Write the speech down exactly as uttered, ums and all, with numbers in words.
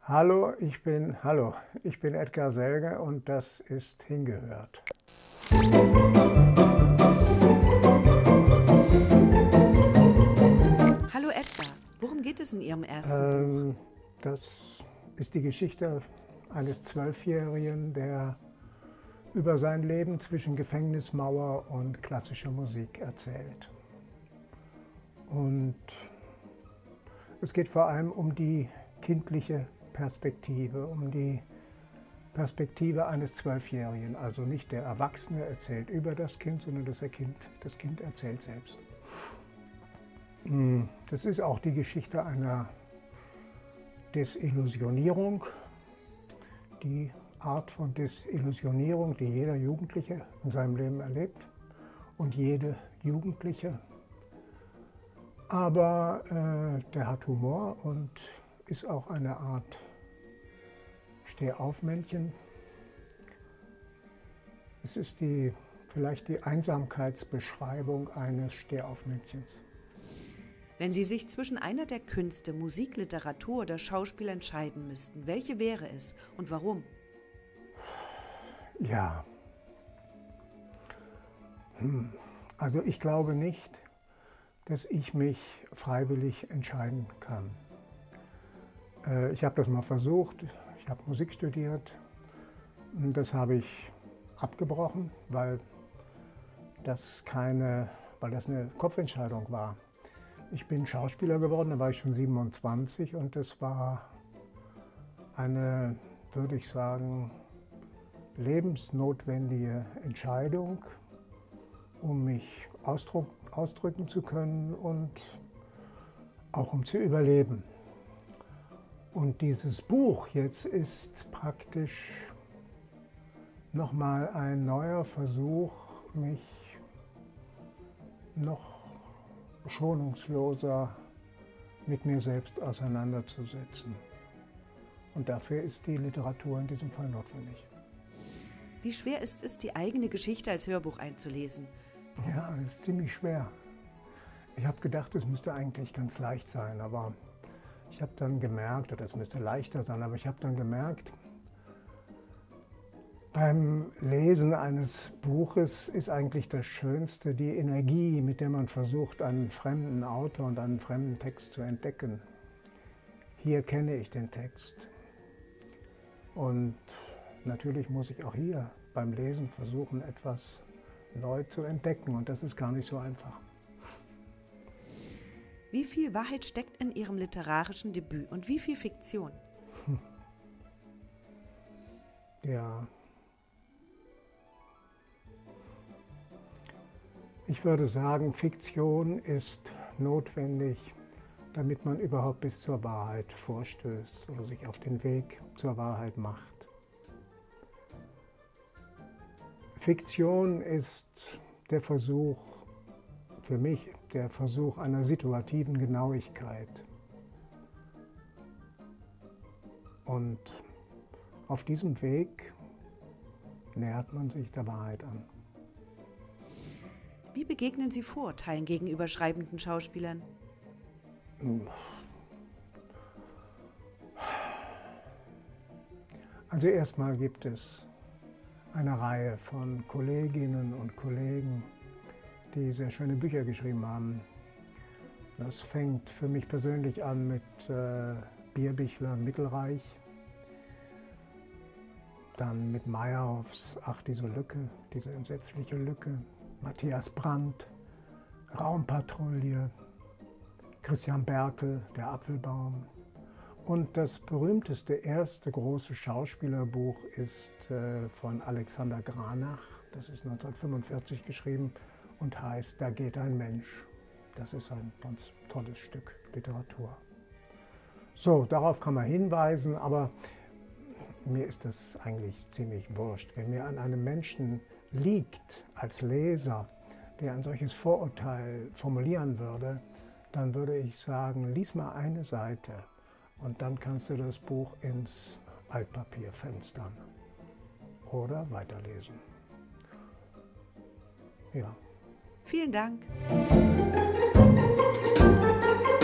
Hallo, ich bin, hallo, ich bin Edgar Selge und das ist Hingehört. Hallo Edgar, worum geht es in Ihrem ersten Ähm, Buch? das ist die Geschichte eines Zwölfjährigen, der über sein Leben zwischen Gefängnismauer und klassischer Musik erzählt. Und es geht vor allem um die kindliche Perspektive, um die Perspektive eines Zwölfjährigen. Also nicht der Erwachsene erzählt über das Kind, sondern das Kind, das Kind erzählt selbst. Das ist auch die Geschichte einer Desillusionierung, die Art von Desillusionierung, die jeder Jugendliche in seinem Leben erlebt und jede Jugendliche. Aber äh, der hat Humor und ist auch eine Art Stehaufmännchen. Es ist die, vielleicht die Einsamkeitsbeschreibung eines Stehaufmännchens. Wenn Sie sich zwischen einer der Künste, Musik, Literatur oder Schauspiel entscheiden müssten, welche wäre es und warum? Ja, hm. also ich glaube nicht, dass ich mich freiwillig entscheiden kann. Äh, ich habe das mal versucht, ich habe Musik studiert, das habe ich abgebrochen, weil das keine, weil das eine Kopfentscheidung war. Ich bin Schauspieler geworden, da war ich schon siebenundzwanzig und das war eine, würde ich sagen, lebensnotwendige Entscheidung, um mich ausdruck, ausdrücken zu können und auch um zu überleben. Und dieses Buch jetzt ist praktisch nochmal ein neuer Versuch, mich noch schonungsloser mit mir selbst auseinanderzusetzen. Und dafür ist die Literatur in diesem Fall notwendig. Wie schwer ist es, die eigene Geschichte als Hörbuch einzulesen? Ja, das ist ziemlich schwer. Ich habe gedacht, es müsste eigentlich ganz leicht sein, aber ich habe dann gemerkt, oder es müsste leichter sein, aber ich habe dann gemerkt, beim Lesen eines Buches ist eigentlich das Schönste die Energie, mit der man versucht, einen fremden Autor und einen fremden Text zu entdecken. Hier kenne ich den Text. Und natürlich muss ich auch hier beim Lesen versuchen, etwas neu zu entdecken. Und das ist gar nicht so einfach. Wie viel Wahrheit steckt in Ihrem literarischen Debüt und wie viel Fiktion? Hm. Ja. Ich würde sagen, Fiktion ist notwendig, damit man überhaupt bis zur Wahrheit vorstößt oder sich auf den Weg zur Wahrheit macht. Fiktion ist der Versuch, für mich, der Versuch einer situativen Genauigkeit. Und auf diesem Weg nähert man sich der Wahrheit an. Wie begegnen Sie Vorurteilen gegenüber schreibenden Schauspielern? Also erstmal gibt es eine Reihe von Kolleginnen und Kollegen, die sehr schöne Bücher geschrieben haben. Das fängt für mich persönlich an mit äh, Bierbichler Mittelreich, dann mit Meyerhoffs Ach, diese Lücke, diese entsetzliche Lücke, Matthias Brandt, Raumpatrouille, Christian Berkel, Der Apfelbaum. Und das berühmteste erste große Schauspielerbuch ist äh, von Alexander Granach. Das ist neunzehnhundertfünfundvierzig geschrieben und heißt Da geht ein Mensch. Das ist ein ganz tolles Stück Literatur. So, darauf kann man hinweisen, aber mir ist das eigentlich ziemlich wurscht. Wenn mir an einem Menschen liegt als Leser, der ein solches Vorurteil formulieren würde, dann würde ich sagen, lies mal eine Seite und dann kannst du das Buch ins Altpapier fenstern oder weiterlesen. Ja. Vielen Dank.